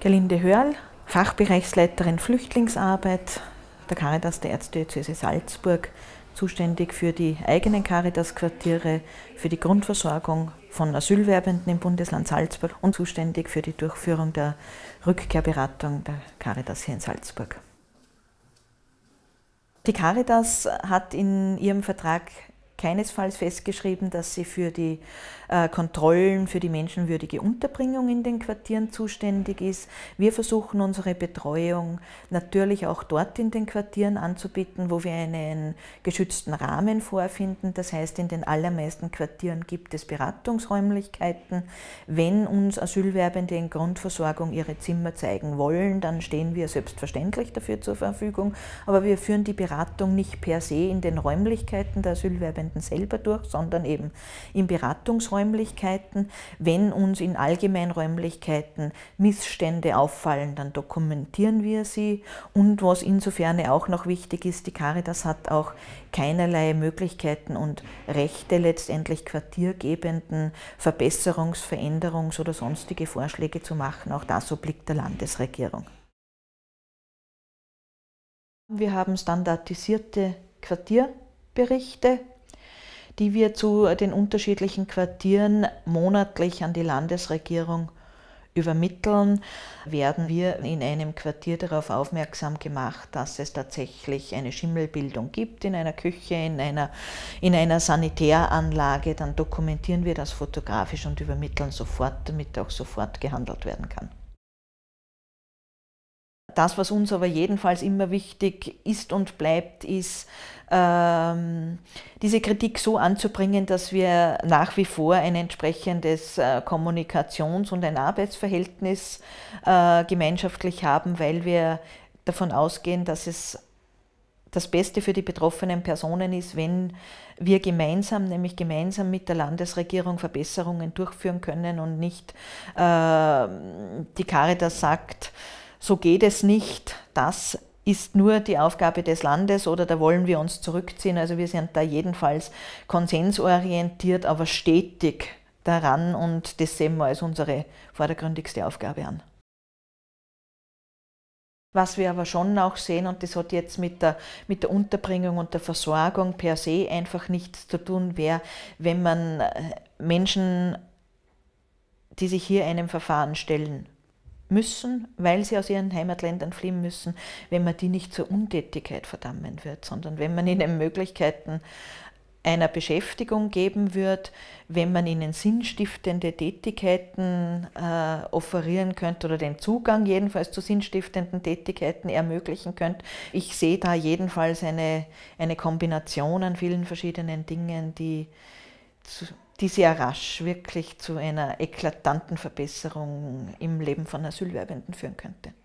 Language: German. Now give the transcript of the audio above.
Gerlinde Hörl, Fachbereichsleiterin Flüchtlingsarbeit der Caritas der Erzdiözese Salzburg, zuständig für die eigenen Caritas-Quartiere, für die Grundversorgung von Asylwerbenden im Bundesland Salzburg und zuständig für die Durchführung der Rückkehrberatung der Caritas hier in Salzburg. Die Caritas hat in ihrem Vertrag keinesfalls festgeschrieben, dass sie für die Kontrollen, für die menschenwürdige Unterbringung in den Quartieren zuständig ist. Wir versuchen unsere Betreuung natürlich auch dort in den Quartieren anzubieten, wo wir einen geschützten Rahmen vorfinden. Das heißt, in den allermeisten Quartieren gibt es Beratungsräumlichkeiten. Wenn uns Asylwerbende in Grundversorgung ihre Zimmer zeigen wollen, dann stehen wir selbstverständlich dafür zur Verfügung. Aber wir führen die Beratung nicht per se in den Räumlichkeiten der Asylwerbenden selber durch, sondern eben in Beratungsräumlichkeiten. Wenn uns in Allgemeinräumlichkeiten Missstände auffallen, dann dokumentieren wir sie. Und was insofern auch noch wichtig ist, die Caritas hat auch keinerlei Möglichkeiten und Rechte, letztendlich quartiergebenden Verbesserungs-, Veränderungs- oder sonstige Vorschläge zu machen. Auch das obliegt der Landesregierung. Wir haben standardisierte Quartierberichte, die wir zu den unterschiedlichen Quartieren monatlich an die Landesregierung übermitteln. Werden wir in einem Quartier darauf aufmerksam gemacht, dass es tatsächlich eine Schimmelbildung gibt in einer Küche, in einer Sanitäranlage, dann dokumentieren wir das fotografisch und übermitteln sofort, damit auch sofort gehandelt werden kann. Das, was uns aber jedenfalls immer wichtig ist und bleibt, ist, diese Kritik so anzubringen, dass wir nach wie vor ein entsprechendes Kommunikations- und ein Arbeitsverhältnis gemeinschaftlich haben, weil wir davon ausgehen, dass es das Beste für die betroffenen Personen ist, wenn wir gemeinsam, nämlich gemeinsam mit der Landesregierung Verbesserungen durchführen können und nicht die Caritas sagt, so geht es nicht, das ist nur die Aufgabe des Landes oder da wollen wir uns zurückziehen. Also wir sind da jedenfalls konsensorientiert, aber stetig daran und das sehen wir als unsere vordergründigste Aufgabe an. Was wir aber schon auch sehen, und das hat jetzt mit der Unterbringung und der Versorgung per se einfach nichts zu tun, wäre, wenn man Menschen, die sich hier einem Verfahren stellen müssen, weil sie aus ihren Heimatländern fliehen müssen, wenn man die nicht zur Untätigkeit verdammen wird, sondern wenn man ihnen Möglichkeiten einer Beschäftigung geben wird, wenn man ihnen sinnstiftende Tätigkeiten offerieren könnte oder den Zugang jedenfalls zu sinnstiftenden Tätigkeiten ermöglichen könnte. Ich sehe da jedenfalls eine Kombination an vielen verschiedenen Dingen, die sehr rasch wirklich zu einer eklatanten Verbesserung im Leben von Asylwerbenden führen könnte.